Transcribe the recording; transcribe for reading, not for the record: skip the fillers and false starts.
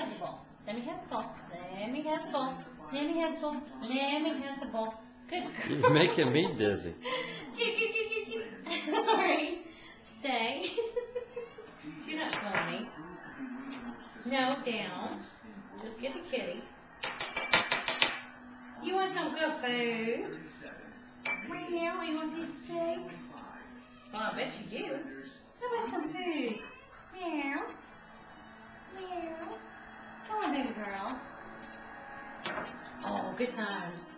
have the ball. Let me have the ball. Let me have the ball. Let me have the ball. Let me have the ball. Good girl. You're making me dizzy. All right. Stay. You're not funny. No, down. Just get the kitty. You want some good food? Meow. You want a piece of steak? Well, I bet you do. How about some food? Meow. Meow. Come on, baby girl. Oh, good times.